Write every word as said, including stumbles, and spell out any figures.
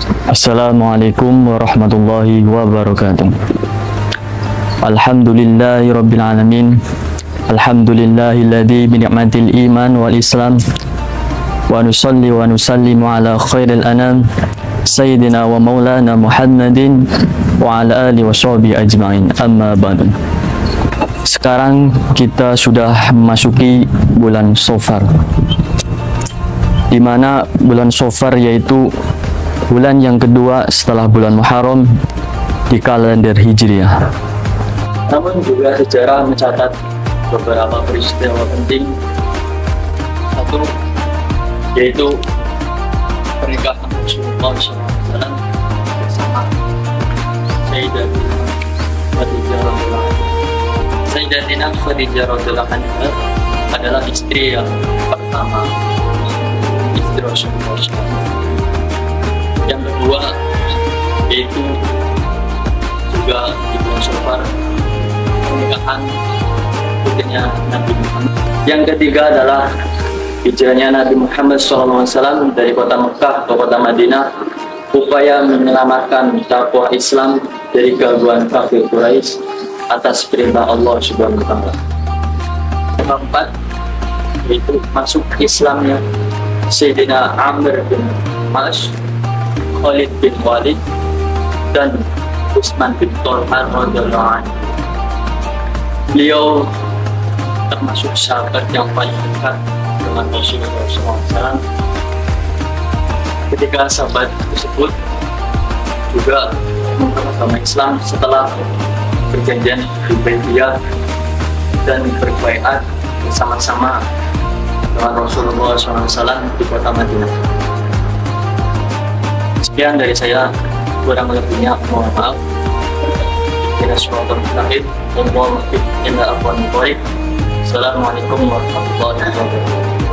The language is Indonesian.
Assalamualaikum warahmatullahi wabarakatuh. Alhamdulillahi rabbil alamin. Alhamdulillahilladzi bi ni'matil iman wal islam. Wa nusalli wa nusallimu ala khairil anam sayyidina wa maulana Muhammadin wa ala alihi wa sahbihi ajma'in. Amma ba'du. Sekarang kita sudah memasuki bulan Safar, di mana bulan Safar yaitu bulan yang kedua setelah bulan Muharram di kalender Hijriah. Namun juga sejarah mencatat beberapa peristiwa penting. Satu, yaitu pernikahan Rasulullah shallallahu alaihi wasallam bersama Sayyidatina Khadijah radhiyallahu anha. Sayyidatina Khadijah radhiyallahu anha adalah istri yang pertama, istri Rasulullah shallallahu alaihi wasallam. Yang kedua yaitu juga di bulan Safar pernikahan putrinya Nabi Muhammad. Yang ketiga adalah hijrahnya Nabi Muhammad shallallahu alaihi wasallam dari kota Mekah ke kota Madinah, upaya menyelamatkan dakwah Islam dari gangguan kafir Quraisy atas perintah Allah Subhanahu wa taala. Yang keempat yaitu masuk Islamnya Sayyidina Amr bin As, Khalid bin Walid, dan Utsman bin Talha radhiyallahu anhu. Beliau termasuk sahabat yang paling dekat dengan Rasulullah shallallahu alaihi wasallam. Ketika sahabat tersebut juga agama Islam setelah perjanjian Hudaybiyah dan berbaiat bersama-sama dengan Rasulullah shallallahu alaihi wasallam di kota Madinah. Sekian dari saya, kurang lebihnya mohon maaf. Assalamualaikum warahmatullahi wabarakatuh.